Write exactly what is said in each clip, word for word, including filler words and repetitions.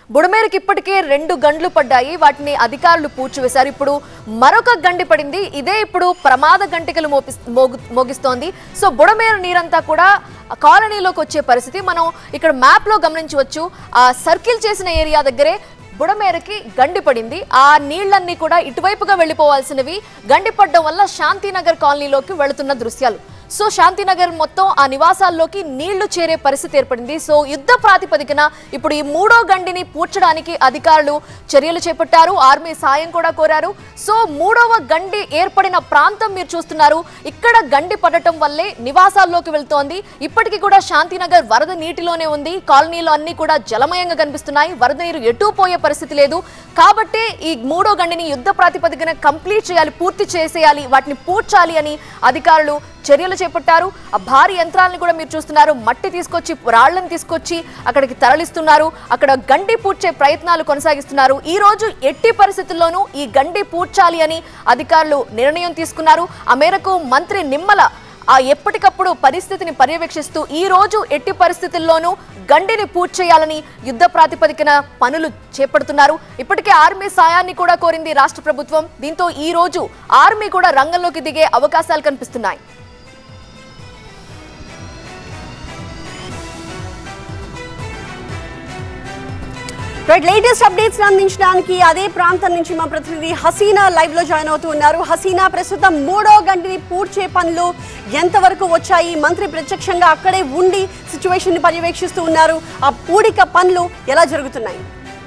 బుడమేరుకి ఇప్పటికే రెండు గంటలు పడ్డాయి. వాటిని అధికారులు పూడ్చివేశారు. ఇప్పుడు మరొక గండి పడింది. ఇదే ఇప్పుడు ప్రమాద గంటికలు మోగిస్తోంది. సో బుడమేరు నీరంతా కూడా కాలనీలోకి వచ్చే పరిస్థితి మనం ఇక్కడ మ్యాప్ లో గమనించవచ్చు. ఆ సర్కిల్ చేసిన ఏరియా దగ్గరే బుడమేరుకి గండి పడింది. ఆ నీళ్లన్నీ కూడా ఇటువైపుగా వెళ్లిపోవాల్సినవి గండి పడడం వల్ల శాంతినగర్ కాలనీలోకి వెళుతున్న దృశ్యాలు. సో శాంతినగర్ మొత్తం ఆ నివాసాల్లోకి నీళ్లు చేరే పరిస్థితి ఏర్పడింది. సో యుద్ధ ప్రాతిపదికన ఇప్పుడు ఈ మూడో గండిని పూడ్చడానికి అధికారులు చర్యలు చేపట్టారు. ఆర్మీ సాయం కూడా కోరారు. సో మూడవ గండి ఏర్పడిన ప్రాంతం మీరు చూస్తున్నారు. ఇక్కడ గండి పడటం వల్లే నివాసాల్లోకి వెళ్తోంది. ఇప్పటికీ కూడా శాంతినగర్ వరద నీటిలోనే ఉంది. కాలనీలు అన్ని కూడా జలమయంగా కనిపిస్తున్నాయి. వరద నీరు ఎటు పోయే పరిస్థితి లేదు. కాబట్టి ఈ మూడో గండిని యుద్ధ ప్రాతిపదికన కంప్లీట్ చేయాలి, పూర్తి చేసేయాలి, వాటిని పూడ్చాలి అని అధికారులు చర్యలు చేపట్టారు. ఆ భారీ యంత్రాలను కూడా మీరు చూస్తున్నారు. మట్టి తీసుకొచ్చి రాళ్లను తీసుకొచ్చి అక్కడికి తరలిస్తున్నారు. అక్కడ గండి పూడ్చే ప్రయత్నాలు కొనసాగిస్తున్నారు. ఈ రోజు ఎట్టి పరిస్థితుల్లోనూ ఈ గండి పూడ్చాలి అని అధికారులు నిర్ణయం తీసుకున్నారు. ఆ మేరకు మంత్రి నిమ్మల ఆ ఎప్పటికప్పుడు పరిస్థితిని పర్యవేక్షిస్తూ ఈ రోజు ఎట్టి పరిస్థితుల్లోనూ గండిని పూర్తి చేయాలని యుద్ధ ప్రాతిపదికన పనులు చేపడుతున్నారు. ఇప్పటికే ఆర్మీ సాయాన్ని కూడా కోరింది రాష్ట్ర ప్రభుత్వం. దీంతో ఈ రోజు ఆర్మీ కూడా రంగంలోకి దిగే అవకాశాలు కనిపిస్తున్నాయి. రైట్, లేటెస్ట్ అప్డేట్స్ అందించడానికి అదే ప్రాంతం నుంచి మా ప్రతినిధి హసీనా లైవ్ లో జాయిన్ అవుతూ ఉన్నారు. హసీనా, ప్రస్తుతం మూడో గంటిని పూడ్చే పనులు ఎంతవరకు వచ్చాయి? మంత్రి ప్రత్యక్షంగా అక్కడే ఉండి సిచ్యువేషన్ ని పర్యవేక్షిస్తూ ఉన్నారు. ఆ పూడిక పనులు ఎలా జరుగుతున్నాయి?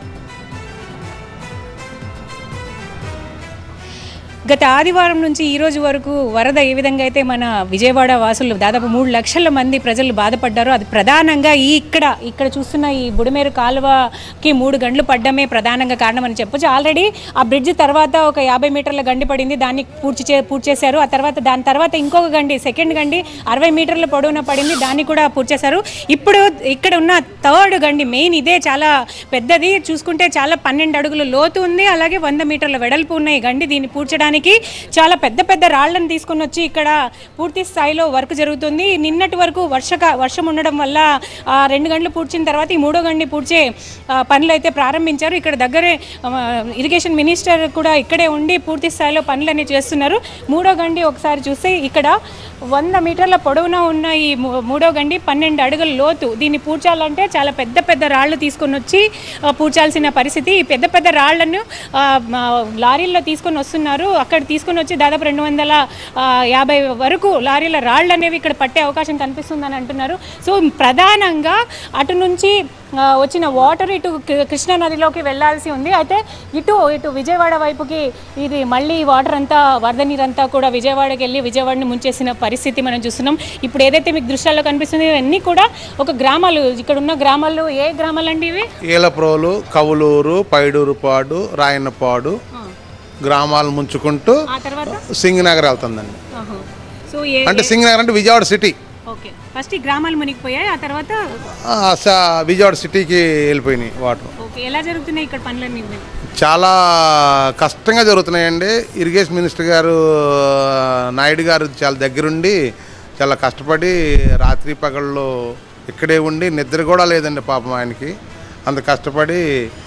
గత ఆదివారం నుంచి ఈ రోజు వరకు వరద ఏ విధంగా అయితే మన విజయవాడ వాసులు దాదాపు మూడు లక్షల మంది ప్రజలు బాధపడ్డారో అది ప్రధానంగా ఈ ఇక్కడ ఇక్కడ చూస్తున్న ఈ బుడమేరు కాలువకి మూడు గంటలు పడ్డమే ప్రధానంగా కారణం అని చెప్పొచ్చు. ఆల్రెడీ ఆ బ్రిడ్జ్ తర్వాత ఒక యాభై మీటర్ల గండి పడింది, దాన్ని పూర్తి చే పూర్తి చేశారు. ఆ తర్వాత దాని తర్వాత ఇంకొక గండి సెకండ్ గండి అరవై మీటర్ల పొడవున పడింది, దాన్ని కూడా పూర్తి చేశారు. ఇప్పుడు ఇక్కడ ఉన్న థర్డ్ గండి మెయిన్ ఇదే చాలా పెద్దది, చూసుకుంటే చాలా పన్నెండు అడుగుల లోతు ఉంది, అలాగే వంద మీటర్ల వెడల్పు ఉన్నాయి గండి. దీన్ని పూడ్చడానికి చాలా పెద్ద పెద్ద రాళ్లను తీసుకొని వచ్చి ఇక్కడ పూర్తి స్థాయిలో వర్క్ జరుగుతుంది. నిన్నటి వరకు వర్షక వర్షం ఉండడం వల్ల రెండు గంటలు పూడ్చిన తర్వాత ఈ మూడో గండి పూడ్చే పనులు అయితే ప్రారంభించారు. ఇక్కడ దగ్గరే ఇరిగేషన్ మినిస్టర్ కూడా ఇక్కడే ఉండి పూర్తి స్థాయిలో పనులన్నీ చేస్తున్నారు. మూడో గండి ఒకసారి చూస్తే ఇక్కడ వంద మీటర్ల పొడవున ఉన్న ఈ మూడో గండి పన్నెండు అడుగుల లోతు. దీన్ని పూడ్చాలంటే చాలా పెద్ద పెద్ద రాళ్లు తీసుకొని వచ్చి పూడ్చాల్సిన పరిస్థితి. ఈ పెద్ద పెద్ద రాళ్లను లారీల్లో తీసుకొని వస్తున్నారు. అక్కడ తీసుకొని వచ్చి దాదాపు రెండు వందల యాభై వరకు లారీల రాళ్ళు అనేవి ఇక్కడ పట్టే అవకాశం కనిపిస్తుందని అంటున్నారు. సో ప్రధానంగా అటు నుంచి వచ్చిన వాటర్ ఇటు కృష్ణా నదిలోకి వెళ్లాల్సి ఉంది. అయితే ఇటు ఇటు విజయవాడ వైపుకి ఇది మళ్ళీ వాటర్ అంతా వరద నీరంతా కూడా విజయవాడకి వెళ్ళి విజయవాడని ముంచేసిన పరిస్థితి మనం చూస్తున్నాం. ఇప్పుడు ఏదైతే మీకు దృశ్యాల్లో కనిపిస్తుంది ఇవన్నీ కూడా ఒక గ్రామాలు, ఇక్కడ ఉన్న గ్రామాలు ఏ గ్రామాలు అండి ఇవి? ఏలప్రోలు, కవులూరు, పైడూరుపాడు, రాయన్నపాడు గ్రామాలు ముంచుకుంటూ సింగనగర్ వెళ్తుందండి. అంటే సింగనగర్ అంటే విజయవాడ సిటీ. ఓకే, ఫస్ట్ ఈ గ్రామాలు మునిగిపోయాయి, ఆ తర్వాత విజయవాడ సిటీకి వెళ్ళిపోయినాయి వాటర్. ఓకే, ఎలా జరుగుతున్నాయి ఇక్కడ పనులన్నీ? చాలా కష్టంగా జరుగుతున్నాయండి. ఇరిగేషన్ మినిస్టర్ గారు నాయుడు గారు చాలా దగ్గరుండి చాలా కష్టపడి రాత్రి పగళ్ళు ఇక్కడే ఉండి నిద్ర కూడా లేదండి పాపం ఆయనకి. అంత కష్టపడి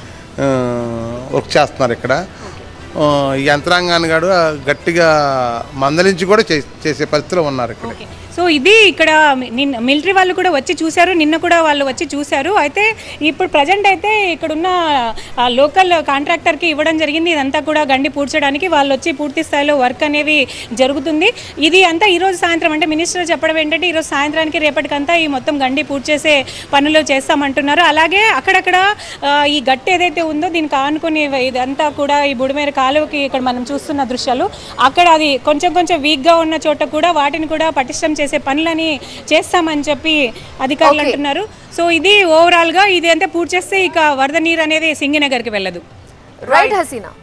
వర్క్ చేస్తున్నారు ఇక్కడ. యంత్రాంగాన్ని కూడా గట్టిగా మందలించి కూడా చేసే పరిస్థితిలో ఉన్నారు ఇక్కడ. సో ఇది ఇక్కడ నిన్న మిలిటరీ వాళ్ళు కూడా వచ్చి చూశారు, నిన్న కూడా వాళ్ళు వచ్చి చూశారు. అయితే ఇప్పుడు ప్రజెంట్ అయితే ఇక్కడున్న లోకల్ కాంట్రాక్టర్కి ఇవ్వడం జరిగింది. ఇదంతా కూడా గండి పూడ్చడానికి వాళ్ళు వచ్చి పూర్తి స్థాయిలో వర్క్ అనేవి జరుగుతుంది. ఇది అంతా ఈరోజు సాయంత్రం అంటే మినిస్టర్ చెప్పడం ఏంటంటే ఈరోజు సాయంత్రానికి రేపటికంతా ఈ మొత్తం గండి పూడ్చేసే పనులు చేస్తామంటున్నారు. అలాగే అక్కడక్కడ ఈ గట్టి ఏదైతే ఉందో దీనికి ఆనుకుని ఇదంతా కూడా ఈ బుడమేరు కాలువకి ఇక్కడ మనం చూస్తున్న దృశ్యాలు అక్కడ అది కొంచెం కొంచెం వీక్గా ఉన్న చోట కూడా వాటిని కూడా పటిష్టం చేసే పనులని చేస్తామని చెప్పి అధికారులు అంటున్నారు. సో ఇది ఓవరాల్ గా ఇది అంతా పూర్తి చేస్తే ఇక వరద నీరు అనేది సింగనగర్కి వెళ్ళదు. రైట్ హసీనా.